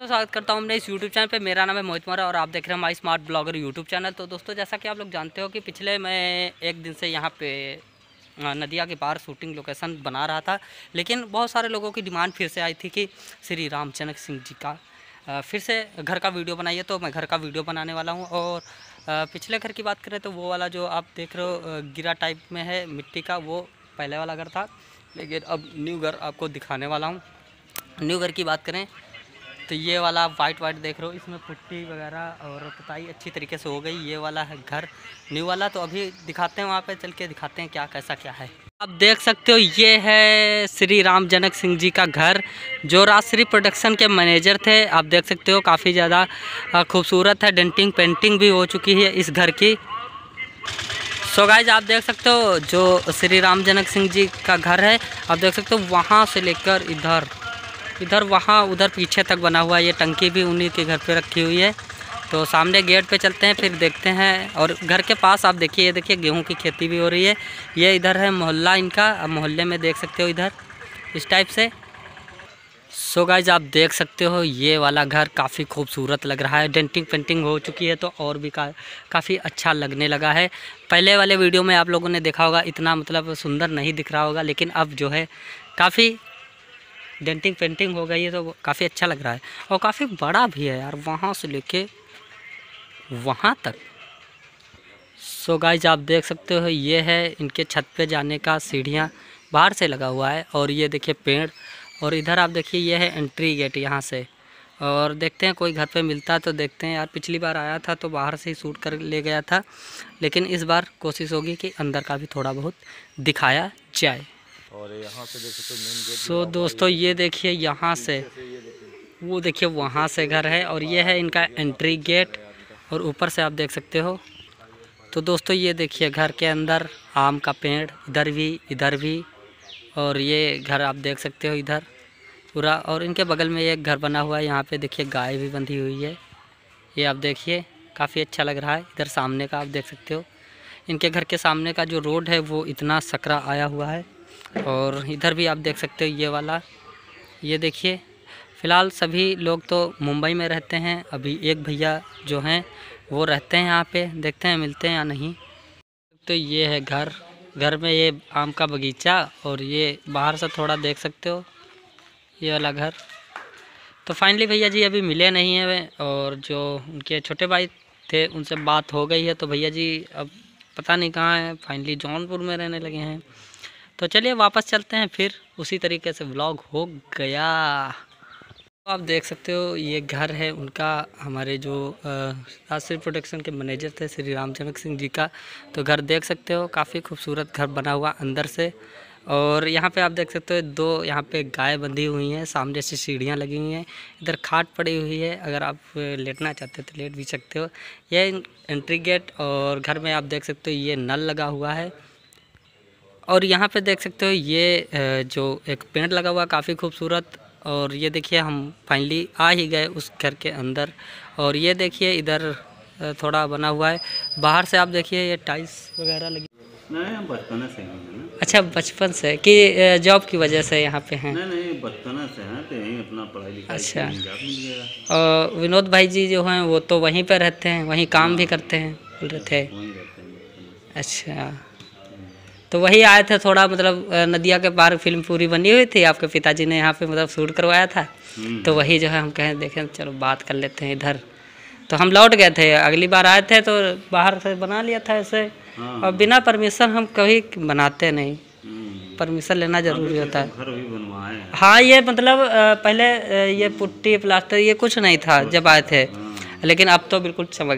तो स्वागत करता हूँ अपने इस यूट्यूब चैनल पे। मेरा नाम है मोहित मौर्य और आप देख रहे हैं my smart blogger YouTube channel. तो दोस्तों, जैसा कि आप लोग जानते हो कि पिछले मैं एक दिन से यहाँ पे नदिया के पार शूटिंग लोकेशन बना रहा था, लेकिन बहुत सारे लोगों की डिमांड फिर से आई थी कि श्री रामजनक सिंह जी का फिर से घर का वीडियो बनाइए। तो मैं घर का वीडियो बनाने वाला हूँ। और पिछले घर की बात करें तो वो वाला जो आप देख रहे हो गिरा टाइप में है मिट्टी का, वो पहले वाला घर था, लेकिन अब न्यू घर आपको दिखाने वाला हूँ। न्यू घर की बात करें तो ये वाला वाइट देख रहे हो, इसमें पुट्टी वगैरह और पुताई अच्छी तरीके से हो गई। ये वाला है घर न्यू वाला। तो अभी दिखाते हैं, वहाँ पे चल के दिखाते हैं क्या कैसा क्या है। आप देख सकते हो ये है श्री रामजनक सिंह जी का घर, जो राजश्री प्रोडक्शन के मैनेजर थे। आप देख सकते हो काफ़ी ज़्यादा खूबसूरत है, डेंटिंग पेंटिंग भी हो चुकी है इस घर की। सो गाइज, आप देख सकते हो जो श्री रामजनक सिंह जी का घर है, आप देख सकते हो वहाँ से लेकर इधर वहाँ उधर पीछे तक बना हुआ है। ये टंकी भी उन्हीं के घर पे रखी हुई है। तो सामने गेट पे चलते हैं, फिर देखते हैं। और घर के पास आप देखिए, ये देखिए गेहूं की खेती भी हो रही है। ये इधर है मोहल्ला इनका, अब मोहल्ले में देख सकते हो इधर इस टाइप से। सो गाइज, आप देख सकते हो ये वाला घर काफ़ी खूबसूरत लग रहा है। डेंटिंग पेंटिंग हो चुकी है तो और भी काफ़ी अच्छा लगने लगा है। पहले वाले वीडियो में आप लोगों ने देखा होगा इतना मतलब सुंदर नहीं दिख रहा होगा, लेकिन अब जो है काफ़ी डेंटिंग पेंटिंग हो गई है तो काफ़ी अच्छा लग रहा है। और काफ़ी बड़ा भी है यार, वहाँ से लेके वहाँ तक। सो गाइज, आप देख सकते हो ये है इनके छत पे जाने का सीढ़ियाँ, बाहर से लगा हुआ है। और ये देखिए पेड़, और इधर आप देखिए ये है एंट्री गेट यहाँ से। और देखते हैं कोई घर पे मिलता है तो देखते हैं यार। पिछली बार आया था तो बाहर से ही शूट कर ले गया था, लेकिन इस बार कोशिश होगी कि अंदर का भी थोड़ा बहुत दिखाया जाए। और यहाँ से देख सकते हो मेन गेट। सो दोस्तों, ये देखिए यहाँ से वो देखिए वहाँ से घर है, और ये है इनका एंट्री गेट। और ऊपर से आप देख सकते हो। तो दोस्तों, ये देखिए घर के अंदर आम का पेड़, इधर भी। और ये घर आप देख सकते हो इधर पूरा। और इनके बगल में एक घर बना हुआ है, यहाँ पे देखिए गाय भी बंधी हुई है। ये आप देखिए काफ़ी अच्छा लग रहा है। इधर सामने का आप देख सकते हो, इनके घर के सामने का जो रोड है वो इतना सकरा आया हुआ है। और इधर भी आप देख सकते हो ये वाला। ये देखिए, फ़िलहाल सभी लोग तो मुंबई में रहते हैं। अभी एक भैया जो हैं वो रहते हैं यहाँ पे, देखते हैं मिलते हैं या नहीं। तो ये है घर में ये आम का बगीचा, और ये बाहर से थोड़ा देख सकते हो ये वाला घर। तो फाइनली भैया जी अभी मिले नहीं हैं, और जो उनके छोटे भाई थे उनसे बात हो गई है। तो भैया जी अब पता नहीं कहाँ हैं, फाइनली जौनपुर में रहने लगे हैं। तो चलिए वापस चलते हैं, फिर उसी तरीके से व्लॉग हो गया। तो आप देख सकते हो ये घर है उनका, हमारे जो राजश्री प्रोडक्शन के मैनेजर थे श्री रामजनक सिंह जी का। तो घर देख सकते हो, काफ़ी खूबसूरत घर बना हुआ अंदर से। और यहाँ पे आप देख सकते हो दो यहाँ पे गाय बंधी हुई हैं, सामने से सीढ़ियाँ लगी हुई हैं। इधर खाट पड़ी हुई है, अगर आप लेटना चाहते हो तो लेट भी सकते हो। ये एंट्री गेट, और घर में आप देख सकते हो ये नल लगा हुआ है। और यहाँ पे देख सकते हो ये जो एक पेड़ लगा हुआ काफ़ी खूबसूरत। और ये देखिए हम फाइनली आ ही गए उस घर के अंदर। और ये देखिए इधर थोड़ा बना हुआ है, बाहर से आप देखिए ये टाइल्स वगैरह लगी। नहीं, हम बचपन से हैं ना। अच्छा, बचपन से कि जॉब की वजह से यहाँ पे हैं? नहीं, बचपन से हैं तो यहीं अपना पढ़ाई लिखाई अच्छा। जॉब मिल गया। और विनोद भाई जी जो हैं वो तो वहीं पर रहते हैं, वहीं काम भी करते हैं बोल रहे थे। वहीं रहते हैं बचपन अच्छा, तो वही आए थे थोड़ा, मतलब नदिया के पार फिल्म पूरी बनी हुई थी, आपके पिताजी ने यहाँ पे मतलब शूट करवाया था। तो वही जो है हम कहें देखें चलो बात कर लेते हैं इधर। तो हम लौट गए थे, अगली बार आए थे तो बाहर से बना लिया था ऐसे। और बिना परमिशन हम कभी बनाते नहीं, परमिशन लेना ज़रूरी होता है। घर भी बनवाए हैं। हाँ, ये मतलब पहले ये पुट्टी प्लास्टर ये कुछ नहीं था जब आए थे, लेकिन अब तो बिल्कुल चमक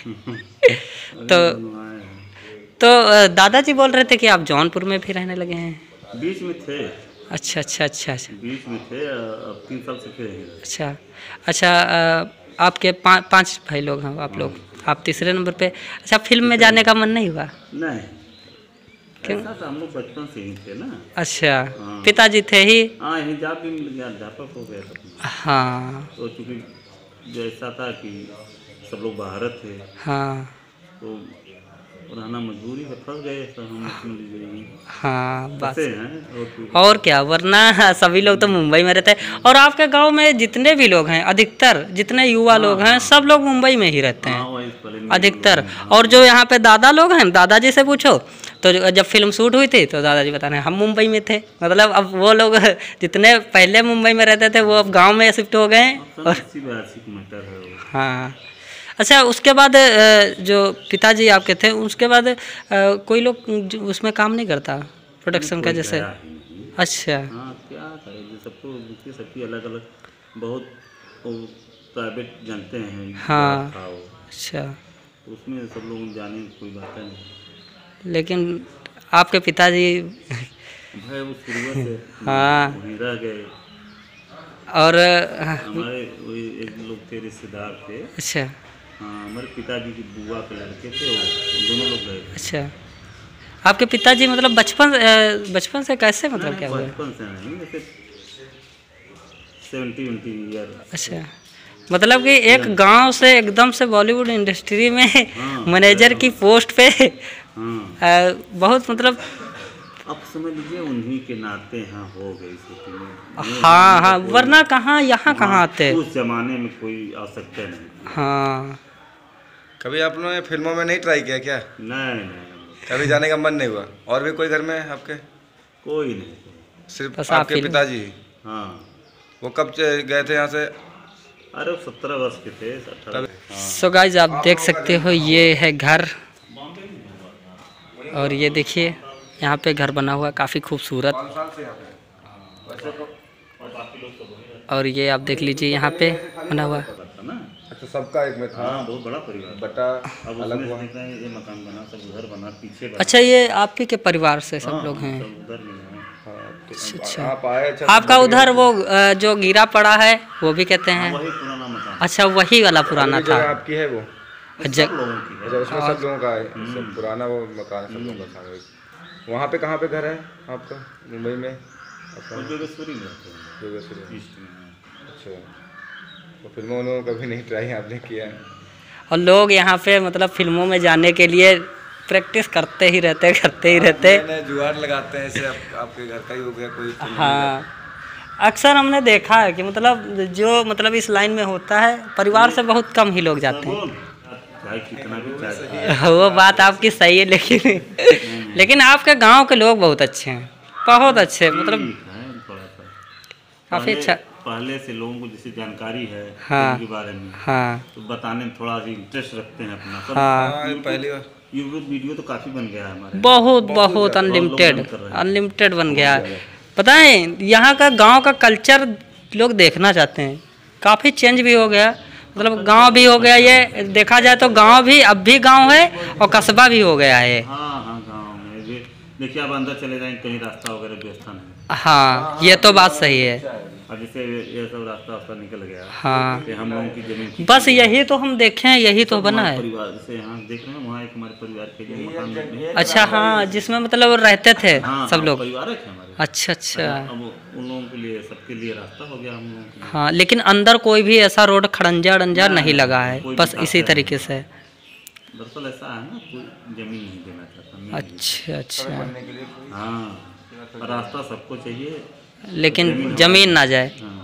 गया। तो दादाजी बोल रहे थे कि आप जौनपुर में भी रहने लगे हैं। बीच में थे। अच्छा अच्छा अच्छा अच्छा। बीच में थे, अब 3 साल से थे। अच्छा अच्छा। आपके पांच भाई लोग हैं आप लोग, आप तीसरे नंबर पे। अच्छा, फिल्म में जाने का मन नहीं हुआ? नहीं, क्यों? ऐसा तो हम लोग बचपन से ही थे ना। अच्छा, पिताजी थे ही। हाँ, हिजाब भी मिल गया, अध्यापक हो गए थे। हाँ तो चूँकि जैसा था कि सब लोग बाहर थे, हाँ। तो रहना मजबूरी है, फंस गए तो हम सुन लीजिए। हाँ बस। फंसे हैं और कुछ। और क्या, वरना सभी लोग तो मुंबई में रहते हैं। और आपके गांव में जितने भी लोग हैं, अधिकतर जितने युवा लोग हैं, सब लोग मुंबई में ही रहते हाँ हैं वही पहले में अधिकतर। लोग हैं, और जो यहाँ पे दादा लोग हैं, दादाजी से पूछो तो जब फिल्म शूट हुई थी तो दादाजी बता रहे हैं हम मुंबई में थे। मतलब अब वो लोग जितने पहले मुंबई में रहते थे वो अब गांव में शिफ्ट हो गए हैं। सब और 80-82 मैटर है वो। हाँ, अच्छा उसके बाद जो पिताजी आपके थे उसके बाद कोई लोग उसमें काम नहीं करता प्रोडक्शन का कोई जैसे? गया ही नहीं। अच्छा हाँ क्या करेंगे, सबको देखिए सबकी अलग अलग बहुत प्राइवेट जानते हैं। हाँ। बात था वो, अच्छा, उसमें सब लोग जाने की कोई बात नहीं। लेकिन आपके पिताजी भाई वो शुरुआत से हाँ। वहीं रह गए। और हमारे वही एक लोग थे, रिश्तेदार थे। अच्छा हाँ हमारे पिताजी की बुआ के लड़के थे, वो दोनों लोग गए थे। अच्छा, आपके पिताजी मतलब बचपन से कैसे, मतलब क्या हुआ? बचपन से नहीं, जैसे 70-20 ईयर। अच्छा, मतलब कि एक गांव से एकदम से बॉलीवुड इंडस्ट्री में हाँ, मैनेजर की पोस्ट पे हाँ बहुत मतलब। अब समझ लीजिए उन्हीं के नाते यहाँ हो गई शूटिंग। हाँ हाँ, वरना कहाँ यहाँ कहाँ आते। उस जमाने में कोई आवश्यकता नहीं। हाँ, कभी आप लोगों ने फिल्मों में नहीं ट्राई किया क्या? नहीं कभी जाने का मन नहीं हुआ? और भी कोई घर में आपके? कोई नहीं। सिर्फ बस आप आपके फिल्म- पिताजी ही? हाँ वो कब गए थे यहाँ से? अरे वो 17 वर्ष के थे, 18। हाँ सो गाइज आप देख सकते हो ये है घर। और ये देखिए यहाँ पे घर बना हुआ है काफ़ी खूबसूरत। 5 साल से यहाँ पे? वैसे तो और ये आप देख लीजिए यहाँ पे बना हुआ है। था ना। अच्छा, सबका एक में था? हाँ बहुत बड़ा परिवार। बटा अब अलग उसमें हुआ? से देखना है, ये मकान बना, सब उधर बना, पीछे बना। अच्छा, ये आप ही के परिवार से सब हाँ, लोग हैं? सब उधर में हैं। हाँ, तो अच्छा। आप आए? अच्छा, आपका उधर वो जो गिरा पड़ा है वो भी कहते हाँ, हैं? वही पुराना मकान। अच्छा, वही वाला पुराना अगली था। जगह आपकी है वो? सब लोगों की है। अच्छा, उसमें सब लोगों का है? सब पुराना वो मकान सब लोगों का सामूहिक। वहाँ पे कहाँ पे घर है आपका मुंबई में? वो जोगेश्वरी में रहते हैं, जोगेश्वरी। ईस्ट में है। अच्छा, तो फिल्मों उन्होंने कभी नहीं ट्राई आपने किया है? और लोग यहाँ पे मतलब फिल्मों में जाने के लिए प्रैक्टिस करते ही रहते। नए जुगाड़ लगाते हैं, ऐसे आपके घर का ही हो गया कोई फिल्म? हाँ, अक्सर हमने देखा है कि मतलब जो मतलब इस लाइन में होता है परिवार से बहुत कम ही लोग जाते हैं। चाहे कितना भी चाहे। वो बात आपकी सही है, लेकिन आपके गांव के लोग बहुत अच्छे हैं, बहुत अच्छे, मतलब ठीक है, थोड़ा सा काफ़ी पहले- अच्छा। पहले से लोगों को जैसे जानकारी है हाँ। फिल्म के बारे में, हाँ तो बताने में थोड़ा इंटरेस्ट रखते हैं अपना सब। हाँ। हाँ, पहली बार यूट्यूब वीडियो तो काफ़ी बन गया है हमारे। बहुत अनलिमिटेड लोग कर रहे हैं। अनलिमिटेड बन गया है। पता है यहाँ का गांव का कल्चर लोग देखना चाहते हैं, काफ़ी चेंज भी हो गया, मतलब गांव भी हो गया। ये देखा जाए तो गांव भी अब भी गांव है और कस्बा भी हो गया है। हाँ गाँव में भी देखिए, आप अंदर चले जाएंगे कहीं रास्ता वगैरह व्यवस्था नहीं। हाँ, ये तो बात सही है। अब जैसे ये सब रास्ता निकल गया, हाँ, ये हम लोगों की जमीन की बस यही तो हम देखे हैं, यही तो बना हमारे है। परिवार जैसे यहाँ देख रहे हैं, वहाँ एक हमारे परिवार के लिए मकान बने हैं। अच्छा, हाँ, जिसमें मतलब वो रहते थे हाँ, सब लोग। परिवार है हमारे। अच्छा अच्छा। अब उन लोगों के लिए, सबके लिए रास्ता हो गया हम लोगों के लिए। हाँ, लेकिन अंदर कोई भी ऐसा रोड खड़ंजा डंजा नहीं लगा है, कोई बस भी इसी रास्ता तरीके से। दरअसल ऐसा है ना, कोई जमीन नहीं देना चाहता नहीं। अच्छा अच्छा, बनने के लिए कोई? हाँ, रास्ता सबको चाहिए, लेकिन जमीन ना जाए। हाँ।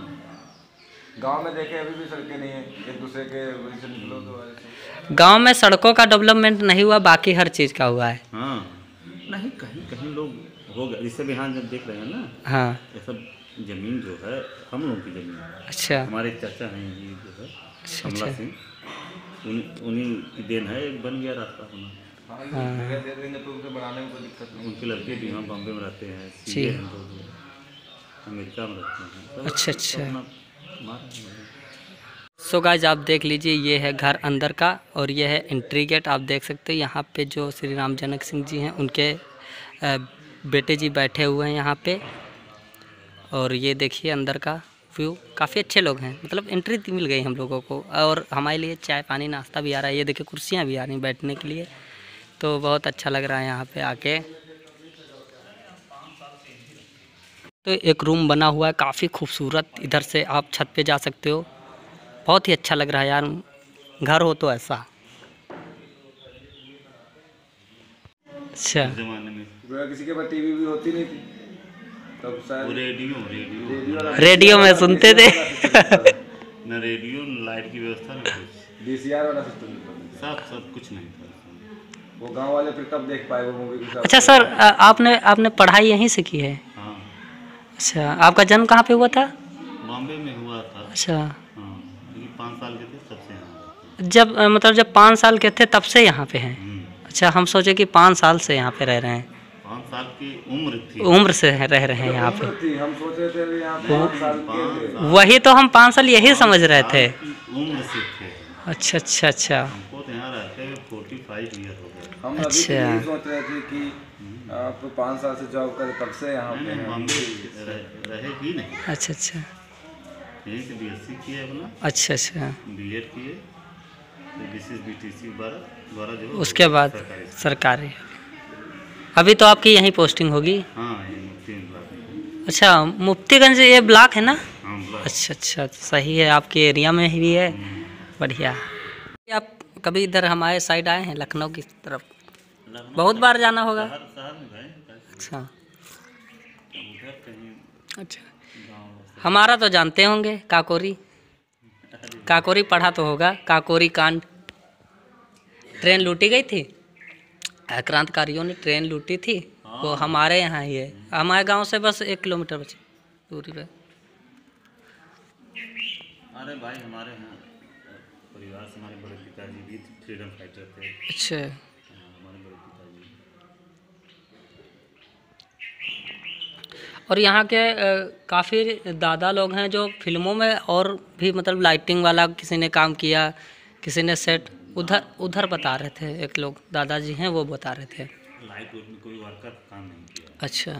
गांव में देखे अभी भी सड़कें नहीं है, एक दूसरे के वहीं से निकलो तो ऐसे। गांव में सड़कों का डेवलपमेंट नहीं हुआ, बाकी हर चीज़ का हुआ है। हाँ नहीं, कहीं कहीं लोग हो गया, जैसे भी यहाँ जब देख रहे हैं ना, हाँ, ये सब जमीन जो है हम लोगों की जमीन है। अच्छा हमारे चाचा हैं ये जो है अच्छा कमला अच्छा। सिंह, उन्हीं की देन है, एक बन गया रास्ता होना। हाँ, जगह दे देंगे तो उसे बनाने में कोई दिक्कत नहीं। उनके लड़के भी यहाँ बॉम्बे में रहते हैं, जी। सीए हैं दो, अमेरिका में रहते हैं। सब अच्छा अच्छा। अपना मार रहे हैं। सो गाइज आप देख लीजिए, ये है घर अंदर का और ये है एंट्री गेट। आप देख सकते हैं यहाँ पे जो श्री राम जनक सिंह जी हैं उनके बेटे जी बैठे हुए हैं यहाँ पे। और ये देखिए अंदर का व्यू, काफ़ी अच्छे लोग हैं, मतलब एंट्री मिल गई हम लोगों को। और हमारे लिए चाय पानी नाश्ता भी आ रहा है, ये देखिए कुर्सियाँ भी आ रही बैठने के लिए, तो बहुत अच्छा लग रहा है यहाँ पे आके। तो एक रूम बना हुआ है काफ़ी खूबसूरत, इधर से आप छत पे जा सकते हो, बहुत ही अच्छा लग रहा है यार, घर हो तो ऐसा। अच्छा उस जमाने में गोया किसी के पास टीवी भी होती नहीं थी तब वो शायद रेडियो रेडियो में सुनते थे। न रेडियो न लाइट की व्यवस्था न कुछ, VCR वाला सिस्टम सब कुछ नहीं था उसमें। वो गांव वाले फिर तब देख पाए वो मूवी के साथ। अच्छा सर, आपने पढ़ाई यहीं से की है? हाँ, अच्छा, आपका जन्म कहाँ पे हुआ था? बॉम्बे में हुआ था। अच्छा, हाँ, लेकिन 5 साल के थे तब से यहाँ। जब मतलब जब 5 साल के थे तब से यहाँ पे हैं? हम्म, अच्छा, हम सोचे कि 5 साल से यहाँ पे रह रहे हैं। 5 साल की उम्र थी। उम्र से रह रहे हैं यहाँ पे। उम्र थी, हम सोचे थे भी यहाँ 5 साल के थे। वही तो हम 5 साल यही समझ रहे थे। उम्र से थे। अच्छा अच्छा अच्छा। हमको तो यहाँ रहते 45 ईयर हो गए। हम अभी अच्छा। भी यही सोच रहे थे कि आप 5 साल से जॉब करें तब से यहाँ पे नहीं, हैं। बॉम्बे रहे ही नहीं। अच्छा अच्छा यहीं से BSc किए अपना, अच्छा अच्छा। B.Ed किए, तो BCS-BTC द्वारा जो उसके बाद सरकारी। सरकारी। अभी तो आपकी यहीं पोस्टिंग होगी? हाँ, ये 3 ब्लॉक में। अच्छा, मुफ्तीगंज ये ब्लॉक है ना? हाँ, ब्लॉक। अच्छा अच्छा, सही है, आपके एरिया में ही है। बढ़िया। आप कभी इधर हमारे साइड आए हैं लखनऊ की तरफ? लखनऊ बहुत बार जाना होगा। शहर में गए, अच्छा उधर कहीं अच्छा। गाँव। हमारा तो जानते होंगे, काकोरी। काकोरी पढ़ा तो होगा, काकोरी कांड। ट्रेन लूटी गई थी, क्रांतिकारियों ने ट्रेन लूटी थी, वो हमारे यहाँ ही है। हमारे गांव से बस 1 किलोमीटर बची दूरी पे। अरे भाई, हमारे यहाँ परिवार से हमारे बड़े पिताजी भी फ्रीडम फाइटर थे। अच्छा, हमारे बड़े पिताजी। और यहाँ के काफ़ी दादा लोग हैं जो फिल्मों में और भी मतलब लाइटिंग वाला किसी ने काम किया, किसी ने सेट। उधर बता रहे थे, एक लोग दादाजी हैं वो बता रहे थे। लाइट में कोई वर्कर काम नहीं किया। अच्छा।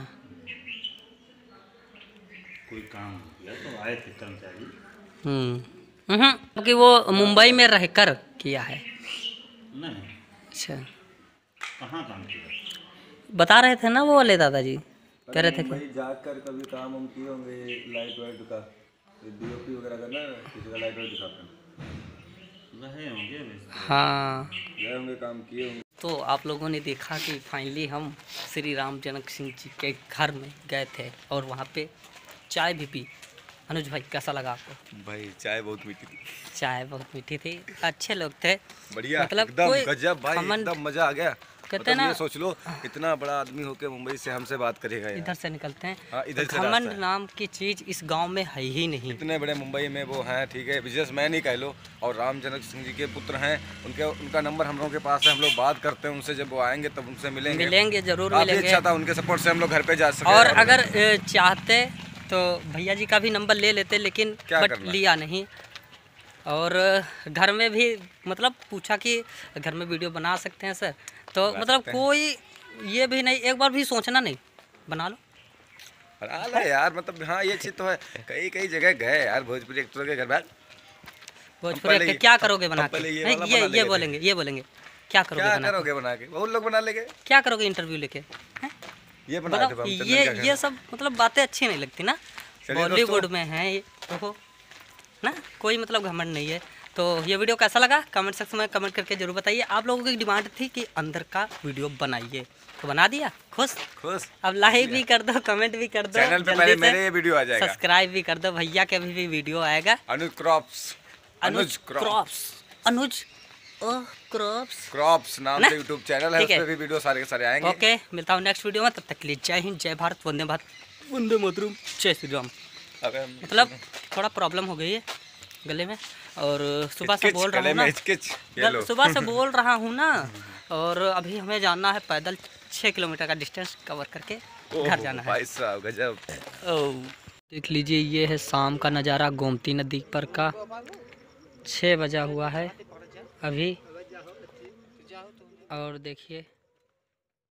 कोई काम नहीं किया, तो आए थे कर्मचारी। क्योंकि वो मुंबई में रहकर किया है। नहीं, अच्छा, कहाँ काम किया? बता रहे थे ना वो वाले दादाजी, कह रहे थे कि भाई जाकर कभी काम हम किए होंगे लाइट वाइट का, DOP वगैरह का ना, किसी का लाइट वाइट दिखाते हैं, रहे होंगे वैसे। हाँ। गए होंगे, काम किए होंगे। तो आप लोगों ने देखा कि फाइनली हम श्री राम जनक सिंह जी के घर में गए थे और वहाँ पे चाय भी पी। अनुज भाई, कैसा लगा आपको? भाई चाय बहुत मीठी थी। चाय बहुत मीठी थी, अच्छे लोग थे, बढ़िया, मतलब एकदम कोई गजब भाई, घमंड- एकदम मजा आ गया। कहते हैं मतलब ना, ये सोच लो, इतना बड़ा आदमी होके मुंबई से हमसे बात करेगा यार। इधर से निकलते हैं। हाँ, इधर से घमंड रास्ता है। नाम की चीज़ इस गांव में है ही नहीं। इतने बड़े मुंबई में वो हैं, ठीक है, बिजनेसमैन ही कह लो, और राम जनक सिंह जी के पुत्र हैं। उनका नंबर हम लोगों के पास है, हम लोग बात करते हैं उनसे, जब वो आएंगे तब उनसे मिलेंगे जरूर काफी मिलेंगे। अच्छा था, उनके सपोर्ट से हम लोग घर पे जा सके। और अगर चाहते तो भैया जी का भी नंबर ले लेते, लेकिन क्या बट करना? लिया नहीं। और घर में भी मतलब पूछा कि घर में वीडियो बना सकते हैं सर, तो मतलब कोई ये भी नहीं, एक बार भी सोचना नहीं, बना लो। अरे यार, मतलब हाँ, ये चीज़ तो है। कई जगह गए यार, भोजपुरी एक्टरों के घर बैठ। भोजपुरी पहले के ये- क्या करोगे बना हम के? पहले ये नहीं, वाला बना ये लेंगे। बोलेंगे क्या करोगे क्या बना के? करोगे बना के? बहुत लोग बना लेंगे। क्या करोगे इंटरव्यू लेके? हैं? ये बनाए थे मतलब हम चंदन का घर। ये सब मतलब बातें अच्छी नहीं लगती ना। चलिए बॉलीवुड दोस्तों। में है ये, देखो ना, कोई मतलब घमंड नहीं है। तो ये वीडियो कैसा लगा कमेंट सेक्शन में कमेंट करके जरूर बताइए। आप लोगों की डिमांड थी कि अंदर का वीडियो बनाइए, तो बना दिया। खुश? अब लाइक भी कर दो, कमेंट भी कर दो, चैनल पे जल्दी पहले से मेरे ये वीडियो आ जाएगा। सब्सक्राइब भी कर दो। भैया के भी वीडियो आएगा। अनुज क्रॉप्स नाम ना? से यूट्यूब चैनल है, ठीक उस है। पे भी वीडियो सारे के सारे आएंगे। ओके, मिलता हूँ नेक्स्ट वीडियो में, तब तक के लिए जय हिंद, जय भारत, वंदे भारत, वंदे मातरम, जय श्री राम। मतलब थोड़ा प्रॉब्लम हो गई है गले में, और सुबह से बोल रहा हूँ ना, सुबह से बोल रहा हूँ ना, और अभी हमें जाना है पैदल 6 किलोमीटर का डिस्टेंस कवर करके घर जाना है। भाई साहब गजब। देख लीजिए, ये है शाम का नज़ारा गोमती नदी पर का। 6 बजा हुआ है अभी, और देखिए